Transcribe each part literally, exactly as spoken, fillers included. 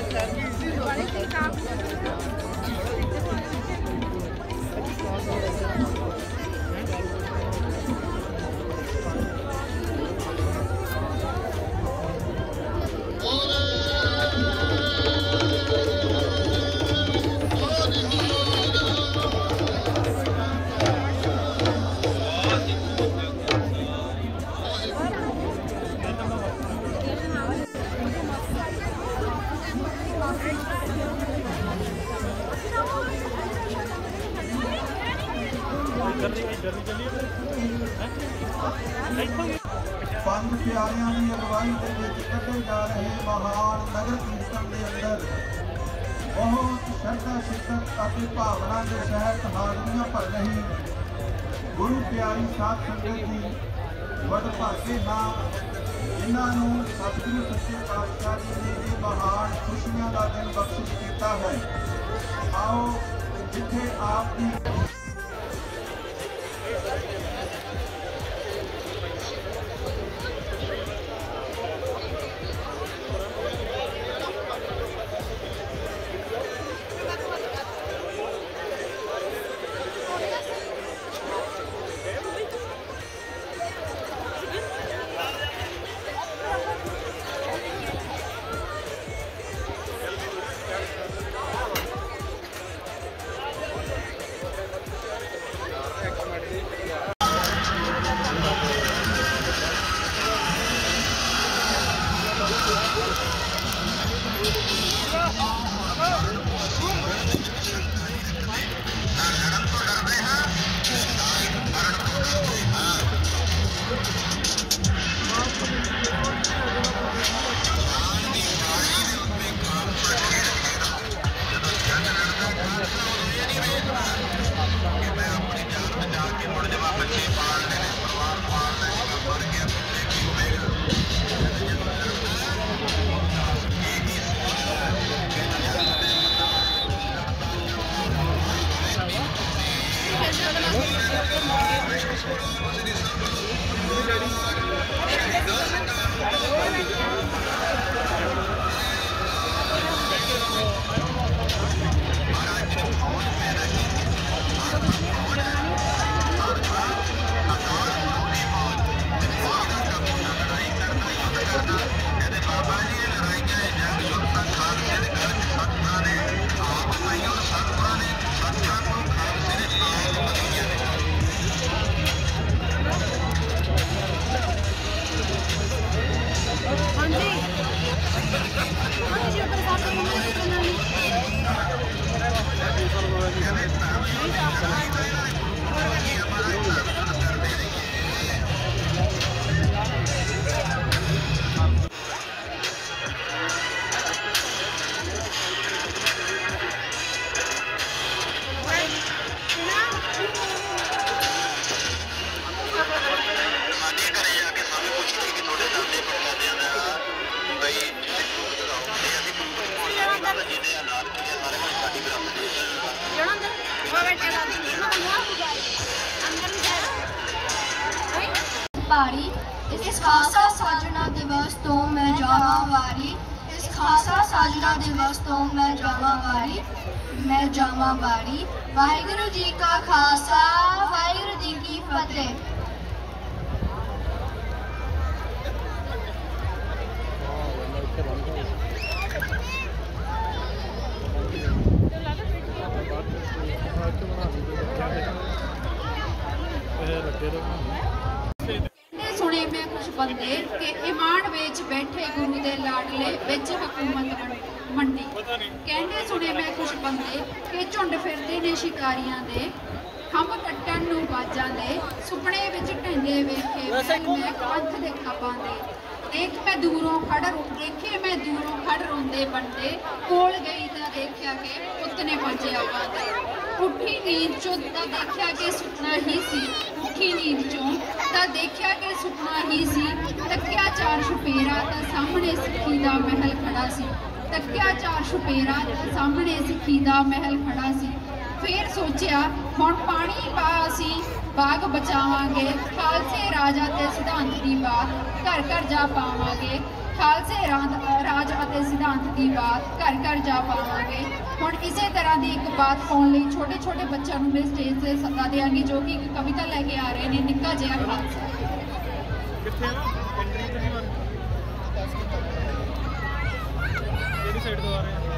पंज प्यारियां की अगवाई के कटे जा रहे महान नगर कीर्तन के अंदर बहुत श्रद्धा शिद्दत और भावना के सहित हाजरियां भर रही गुरु प्यारी साध संगत जी वडभागे हाँ जिन्होंने सतगुरु सच्चे पातशाह जी ने ये महान खुशियां का दिन बख्शिश किया है। आओ जिथे आपकी पारी इस खासा साजना दिवस तो मैं जावा वारी इस खासा साजना दिवस तो मैं जावा वारी मैं जावा वारी। वाहिगुरु जी का खासा वाहिगुरु जी की फतेह। सुने मैं कुछ बंदे के ईमान वेच बैठे गुरु दे लाडले विच हुकूमत मंडी। कहने सुने मैं कुछ बंदे के झुंड फिरदे ने शिकारियां दे खंभ कट्टन नूं बाजां दे सुपने विच ढंगे वेखे मैं पंथ दे खाबां दे। देख मैं दूरों खड़ देखे मैं दूरों खड़ रोंदे बंदे कोल गई तां देखिया के पुत्त ने पंजे आपां दे। उठी नींद चों तां देखिया के सुपना ही सी उठी नींद चों तां देखिया के सुपना ही सी। तकिया चार छुपेरा तां सामने सिੱਖੀ दा महल खड़ा सी। तकिया चार छुपेरा तां सामने सिੱਖੀ दा महल खड़ा सी। फिर सोचिया हुण पानी पा असीं बाग बचावांगे खालसे राजा ते सिद्धांत दी बात घर घर जा पावांगे। ਖਾਲਸੇ ਰਾਜ ਰਾਜ ਅਤੇ ਸਿਧਾਂਤ ਦੀ ਬਾਤ ਘਰ ਘਰ ਜਾ ਪਾਵਾਂਗੇ। ਹੁਣ ਇਸੇ ਤਰ੍ਹਾਂ ਦੀ ਇੱਕ ਬਾਤ ਪਾਉਣ ਲਈ ਛੋਟੇ ਛੋਟੇ ਬੱਚਿਆਂ ਨੂੰ ਮੈਂ ਸਟੇਜ ਤੇ ਸੱਦਾ ਦਿਆਂਗੀ, ਜੋ ਕਿ ਇੱਕ ਕਵਿਤਾ ਲੈ ਕੇ ਆ ਰਹੇ ਨੇ, ਨਿੱਕਾ ਜਿਹਾ ਖਾਲਸਾ। ਕਿੱਥੇ ਆ ਐਂਟਰੀ ਤੇ ਨਹੀਂ ਮਾਰਨੀ, ਕਿਹੜੀ ਸਾਈਡ ਤੋਂ ਆ ਰਹੇ ਆ?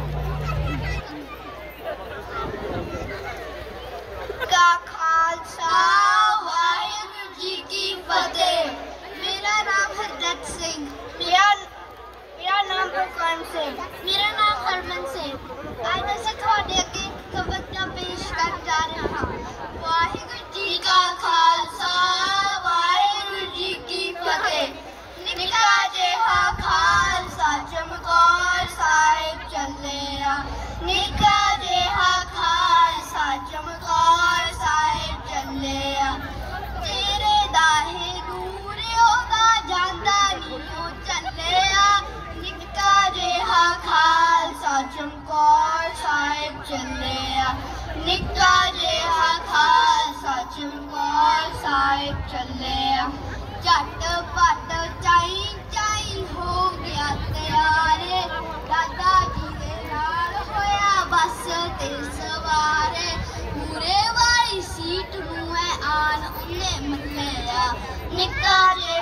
का खालसा वाहिगुरू जी की फतेह। मेरा नाम हरदत सिंह, मेरा मेरा नाम प्रकाश सिंह, मेरा नाम हरमन सिंह। आज मैं ਤੁਹਾਡੇ ਅੱਗੇ ਕਵਿਤਾ ਪੇਸ਼ ਕਰਨ ਜਾ ਰਿਹਾ ਹਾਂ। ਵਾਹਿਗੁਰੂ ਜੀ ਕਾ ਖਾਲਸਾ ਵਾਹਿਗੁਰੂ ਜੀ ਕੀ ਫਤਿਹ। ਨਿੱਕਾ ਜਿਹਾ ਖਾਲਸਾ ਚਮਕੌਰ ਸਾਹਿਬ ਚੱਲਿਆ, ਨਿੱਕਾ ਜਿਹਾ ਖਾਲਸਾ ਚਮਕੌਰ ਸਾਹਿਬ ਚੱਲਿਆ। ਤੇਰੇ ਦਾਹੇ ਦੂਰ ਉਹਦਾ ਜਾਂਦਾ ਨੀ ਉਹ ਚੱਲਿਆ, ਨਿੱਕਾ ਜਿਹਾ ਖਾਲਸਾ ਚਮਕੌਰ ਸਾਹਿਬ ਚੱਲਿਆ, ਨਿੱਕਾ ਜਿਹਾ ਖਾਲਸਾ ਚਮਕੌਰ ਸਾਹਿਬ ਚੱਲਿਆ। ਝੱਟ ਪੱਟ ਚਾਈ ਚਾਈ ਹੋ ਗਿਆ ਤਿਆਰੇ, ਦਾਦਾ ਜੀ ਦੇ ਨਾਲ ਹੋਇਆ ਬੱਸ ਤੇ ਸਵਾਰੇ। ਮੂਰੇ ਵਾਲੀ ਸੀਟ ਨੂੰ ਐ ਆਨ ਉਹਨੇ ਮੱਲਿਆ, ਨਿੱਕਾ ਜਿਹਾ